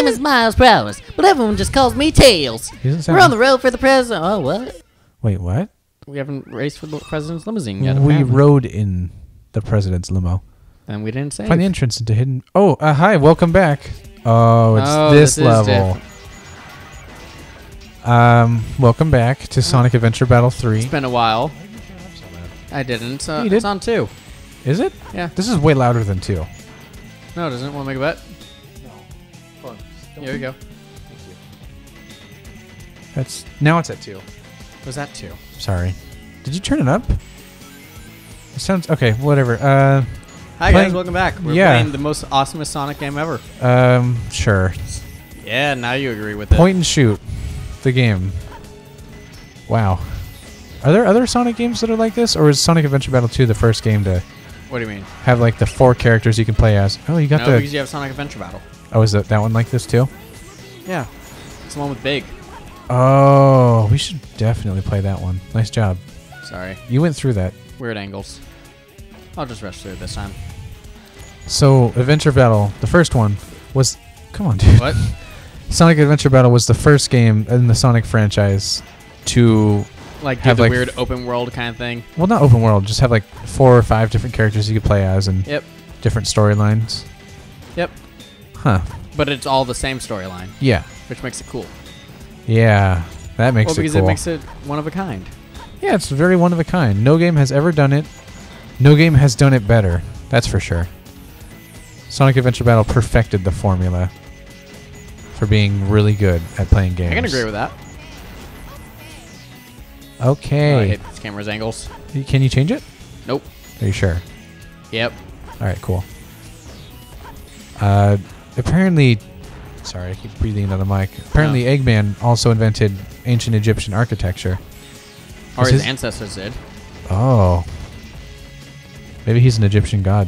name is Miles Prowse, but everyone just calls me Tails. We're on the road for the president. Oh, what? Wait, what? We haven't raced for the president's limousine yet. We apparently. rode in the president's limo. And we didn't say. Find the entrance into hidden. Oh, hi, welcome back. Oh, it's this level. Welcome back to Sonic Adventure Battle 3. It's been a while. I didn't. You did? It's on 2. Is it? Yeah. This is way louder than 2. No, it doesn't. Want to make a bet? No. Here we go. Now it's at 2. Was that 2? Sorry. Did you turn it up? It sounds okay. Whatever. Hi guys, welcome back. We're yeah. playing the most awesomest Sonic game ever. Sure. Yeah, now you agree with it. Point and shoot. The game. Wow. Are there other Sonic games that are like this, or is Sonic Adventure Battle 2 the first game to What do you mean? have like the 4 characters you can play as? Oh, you got No, because you have Sonic Adventure Battle. Oh, is that one like this too? Yeah. It's the one with Big. Oh, we should definitely play that one. Nice job. Sorry. You went through that. Weird angles. I'll just rush through it this time. So, Adventure Battle, the first one, was... Come on, dude. What? Sonic Adventure Battle was the first game in the Sonic franchise to... Like, do have the like weird open world kind of thing? Well, not open world. Just have like 4 or 5 different characters you could play as and Yep. different storylines. Yep. Huh. But it's all the same storyline, Yeah. which makes it cool. Yeah. That makes Well, it because cool. it makes it one of a kind. Yeah, it's very one of a kind. No game has ever done it. No game has done it better. That's for sure. Sonic Adventure Battle perfected the formula for being really good at playing games. I can agree with that. Okay. Oh, I hate this camera's angles. Can you change it? Nope. Are you sure? Yep. All right, cool. Apparently, sorry, I keep breathing into the mic. Apparently, Eggman also invented ancient Egyptian architecture. Or Is his his- ancestors did. Oh. Maybe he's an Egyptian god.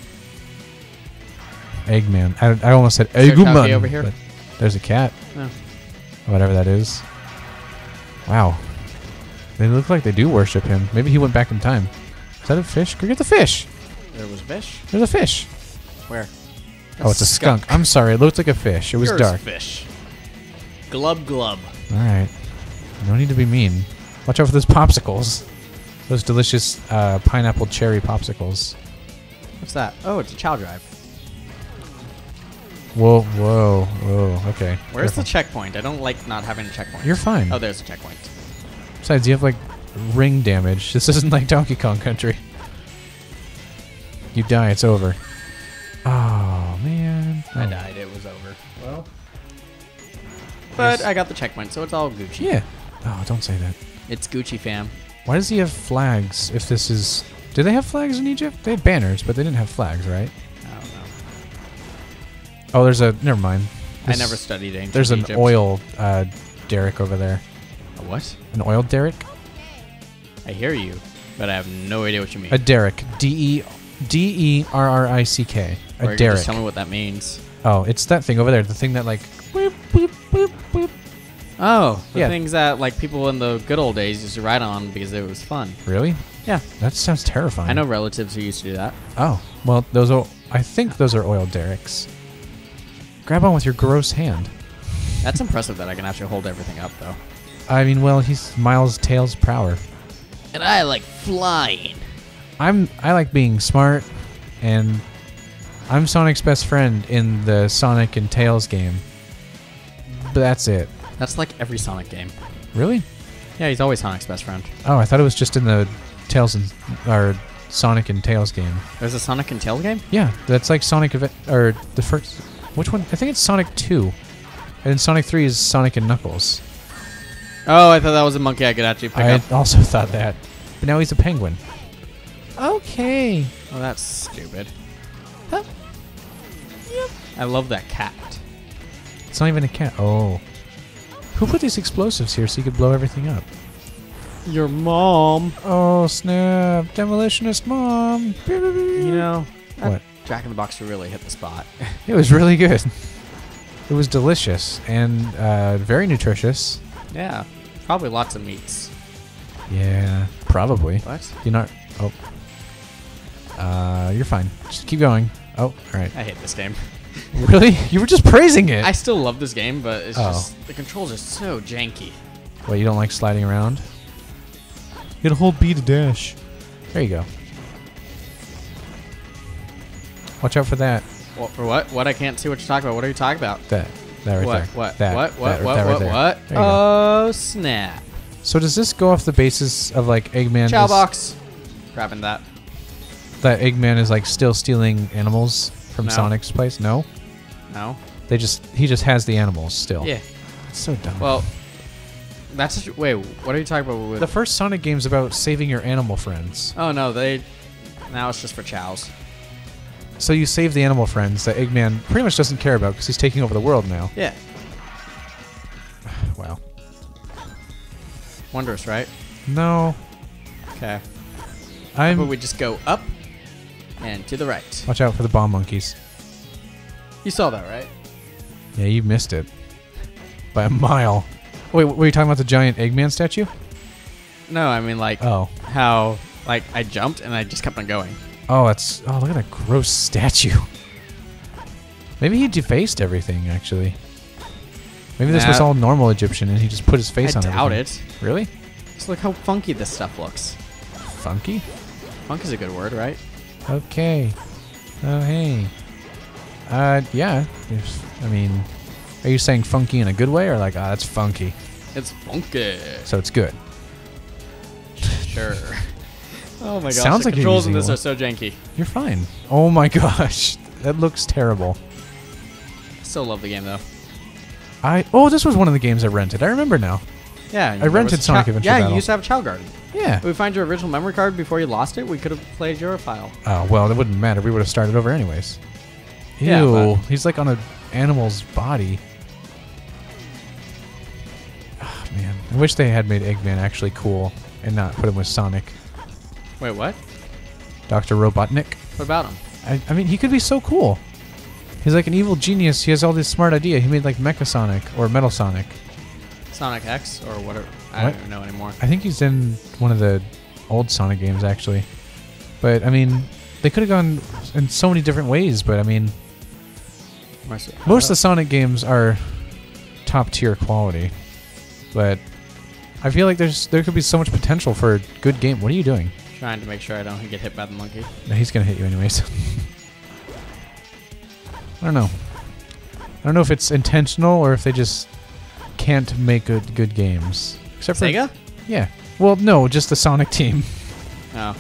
Eggman. I almost said Is there a Eggman. Tauki over here? But there's a cat. Oh. Whatever that is. Wow. They look like they do worship him. Maybe he went back in time. Is that a fish? Go get the fish. There was fish? There's a fish. Where? Oh, it's a skunk. I'm sorry. It looked like a fish. It was Yours dark. fish. Glub glub. All right. No need to be mean. Watch out for those popsicles. Those delicious pineapple cherry popsicles. What's that? Oh, it's a Chow Drive. Whoa, whoa, whoa. Okay. Where's Careful. the checkpoint? I don't like not having a checkpoint. You're fine. Oh, there's a checkpoint. Besides, you have like ring damage. This isn't like Donkey Kong Country. You die, it's over. Oh, man. I Oh. died. It was over. Well. But Yes. I got the checkpoint, so it's all Gucci. Yeah. Oh, don't say that. It's Gucci, fam. Why does he have flags if this is... Did they have flags in Egypt? They had banners, but they didn't have flags, right? I don't know. Oh, there's a... Never mind. I never studied ancient There's an Egypt. oil derrick over there. A what? An oil derrick? I hear you, but I have no idea what you mean. A derrick. D-E-R-R-I-C-K. Or you A can derrick. just tell me what that means. Oh, it's that thing over there. The thing that like... Boop, boop, boop, boop. Oh, the Yeah. things that like people in the good old days used to ride on because it was fun. Really? Yeah. That sounds terrifying. I know relatives who used to do that. Oh, well, those are... I think those are oil derricks. Grab on with your gross hand. That's impressive that I can actually hold everything up, though. I mean, well, he's Miles Tails Prower. And I like flying. I like being smart, and I'm Sonic's best friend in the Sonic and Tails game. But that's it. That's like every Sonic game. Really? Yeah, he's always Sonic's best friend. Oh, I thought it was just in the Tails and or Sonic and Tails game. There's a Sonic and Tails game? Yeah, that's like Sonic or the first. Which one? I think it's Sonic 2, and Sonic 3 is Sonic and Knuckles. Oh, I thought that was a monkey I could actually pick I up. also thought that, but now he's a penguin. Okay. Oh, that's stupid. Huh? Yep. I love that cat. It's not even a cat. Oh. Who put these explosives here so you could blow everything up? Your mom. Oh, snap. Demolitionist mom. You know, What? Jack in the Box really hit the spot. It was really good. It was delicious and very nutritious. Yeah, probably lots of meats. Yeah, probably. What? You're not... Oh. You're fine. Just keep going. Oh, all right. I hate this game. Really? You were just praising it. I still love this game, but it's just the controls are so janky. What, you don't like sliding around? You gotta hold B to dash. There you go. Watch out for that. What? What? I can't see what you're talking about. What are you talking about? That right What? there. What? That, What? that, What? that What? right What? there. What? There you go. Oh snap! So does this go off the basis of like Eggman? Chow box. Grabbing that. That Eggman is like still stealing animals from No. Sonic's place? No. No. He just has the animals still. Yeah. It's so dumb. Well, that's just, wait. What are you talking about? With the first Sonic game's about saving your animal friends. Oh no, now it's just for chows. So you save the animal friends that Eggman pretty much doesn't care about because he's taking over the world now. Yeah. Wow. Wondrous, right? No. Okay. But I'm. we just go up and to the right. Watch out for the bomb monkeys. You saw that, right? Yeah, you missed it by a mile. Wait, were you talking about the giant Eggman statue? No, I mean like Oh. how like I jumped and I just kept on going. Oh, that's. Oh, look at that gross statue. Maybe he defaced everything, actually. Maybe this was Nah. all normal Egyptian and he just put his face I on doubt everything. it. Really? Just look how funky this stuff looks. Funky? Funk is a good word, right? Okay. Oh, hey. Yeah. I mean, are you saying funky in a good way or like, that's funky? It's funky. So it's good. Sure. Oh my gosh, Sounds the like you're controls in using this one. are so janky. You're fine. Oh my gosh. That looks terrible. Still love the game though. Oh, this was one of the games I rented. I remember now. Yeah, I rented Sonic Adventure Yeah, Battle. you used to have a Chow Garden. Yeah. If we find your original memory card before you lost it, we could have played your file. Oh, well, that wouldn't matter. We would have started over anyways. Ew. Yeah, but- He's like on an animal's body. Oh, man. I wish they had made Eggman actually cool and not put him with Sonic. Wait, what? Dr. Robotnik. What about him? I mean, he could be so cool. He's like an evil genius. He has all this smart idea. He made like Mecha Sonic or Metal Sonic. Sonic X or whatever? I What? don't even know anymore. I think he's in one of the old Sonic games, actually. But, I mean, they could have gone in so many different ways, but, I mean, most of the Sonic games are top-tier quality. But I feel like there could be so much potential for a good game. What are you doing? Trying to make sure I don't get hit by the monkey. No, he's going to hit you anyways. I don't know. I don't know if it's intentional or if they just can't make good games. Except Sega? for yeah. Well, no, just the Sonic team. Oh.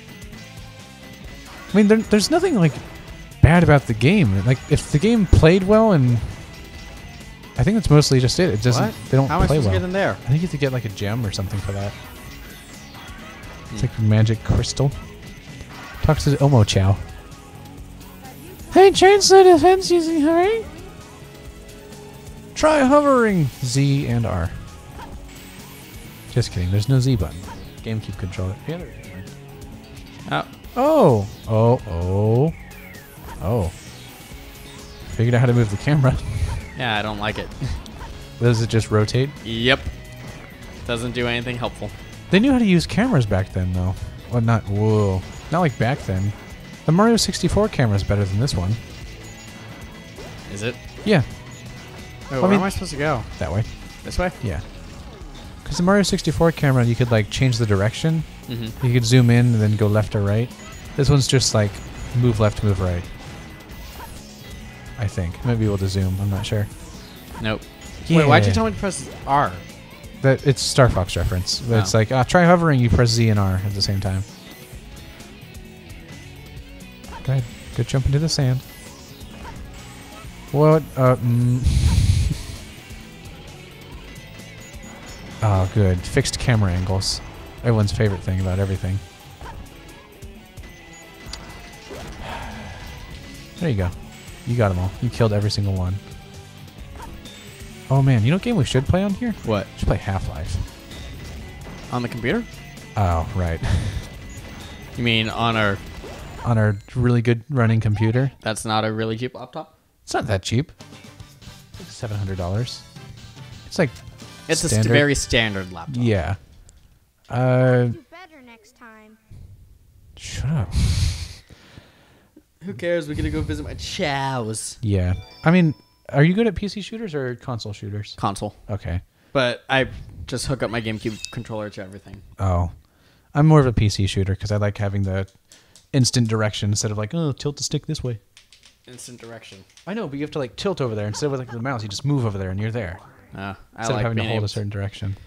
I mean, there's nothing like bad about the game. Like if the game played well, and I think that's mostly just it. It doesn't. What? They don't How am I play supposed well. to get in there? I think you have to get like a gem or something for that. It's like a magic crystal. Talk to the Omo Chow. Hey, transfer defense using hovering. Try hovering Z and R. Just kidding. There's no Z button. GameCube controller. Yeah, there is. Oh. Oh. Oh. Oh. Figured out how to move the camera. Yeah, I don't like it. Does it just rotate? Yep. Doesn't do anything helpful. They knew how to use cameras back then, though. Well, not whoa. Not like back then. The Mario 64 camera is better than this one. Is it? Yeah, Wait, I where mean- am I supposed to go? that way. This way? Yeah. Because the Mario 64 camera, you could like change the direction. Mm-hmm. You could zoom in and then go left or right. This one's just like move left, move right. I think. Might be able to zoom. I'm not sure. Nope. Wait, why'd you Yeah. tell me to press R? That it's Star Fox reference. But it's Oh. like try hovering. You press Z and R at the same time. Go ahead. Go jump into the sand. What? Oh, good. Fixed camera angles. Everyone's favorite thing about everything. There you go. You got them all. You killed every single one. Oh man, you know what game we should play on here? What? We should play Half-Life. On the computer? Oh, right. You mean on our... On our really good running computer. That's not a really cheap laptop? It's not that cheap. It's like $700. It's like It's a standard. very standard laptop. Yeah. Do better next time. Shut up. Who cares? We're gonna go visit my chows. Yeah. I mean, are you good at PC shooters or console shooters? Console. Okay. But I just hook up my GameCube controller to everything. Oh. I'm more of a PC shooter because I like having the instant direction instead of like, oh, tilt the stick this way. Instant direction. I know, but you have to like tilt over there. Instead of like the mouse, you just move over there and you're there. I Instead of like having to being hold able a certain direction.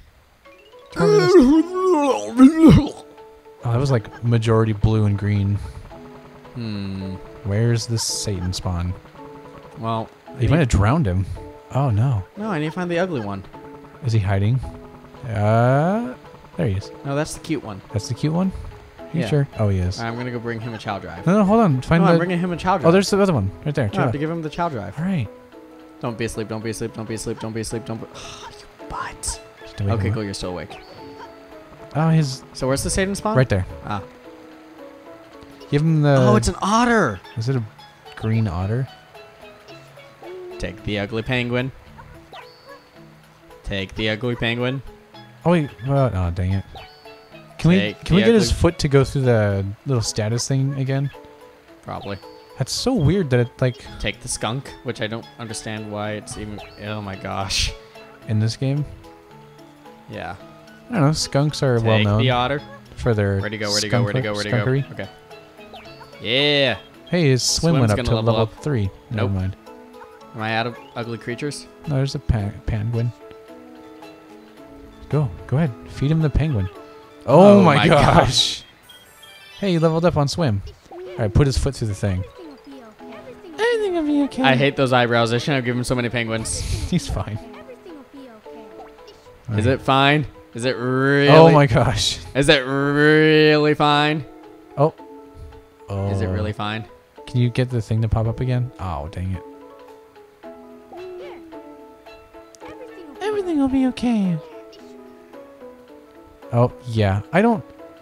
to- Oh, that was like majority blue and green. Hmm. Where's the Satan spawn? Well, You might have drowned him. Oh no. no, I need to find the ugly one. Is he hiding? There he is. No, that's the cute one. That's the cute one? You Yeah. sure? Oh, he is. I'm gonna go bring him a chow drive. No, hold on. Find No, I'm the. bringing him a chow drive. Oh, there's the other one right there. I Chill have out. to give him the chow drive. All right. Don't be asleep. Don't be asleep. Don't be asleep. Don't be asleep. Don't be. You butt. Just wake Okay, him cool. up. You're still awake. Oh, he's So where's the Satan spawn? right there. Ah. Give him the. Oh, it's an otter. Is it a green otter? Take the ugly penguin. Take the ugly penguin. Oh wait. Well, oh dang it. Can we Take can we the get his ugly- foot to go through the little status thing again? Probably. That's so weird that it like Take the skunk, which I don't understand why it's even. Oh my gosh. in this game. Yeah. I don't know. Skunks are well Take known the otter. for their. Where'd he go? Where'd he go? Where'd he go? Where'd he go? skunkery. Okay. Yeah. Hey, his swim Swim's went up gonna to level level up. 3. Never Nope. mind. Am I out of ugly creatures? No, there's a penguin. Go ahead. Feed him the penguin. Oh, Oh my my gosh. Hey, he leveled up on swim. All right, put his foot through the thing. Everything will be okay. I hate those eyebrows. I shouldn't have given him so many penguins. He's fine. Is it fine? Is it really? Oh my gosh. Is it really fine? Oh. Oh. Is it really fine? Can you get the thing to pop up again? Oh, dang it. Everything will be okay. Oh, yeah. I don't...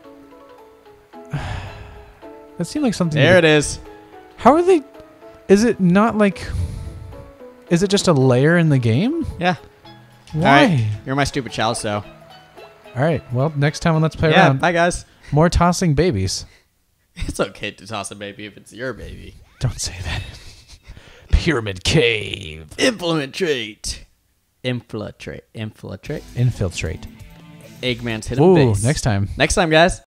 That seemed like something... There it is. How are they... Is it not like... Is it just a layer in the game? Yeah. Why? All right. You're my stupid chow, so. All right. Well, next time on Let's Play Yeah, Around, bye, guys. more tossing babies. It's okay to toss a baby if it's your baby. Don't say that. Pyramid Cave. Infiltrate. Infiltrate. Infiltrate. Infiltrate. Eggman's hidden Ooh, base. next time. Next time, guys.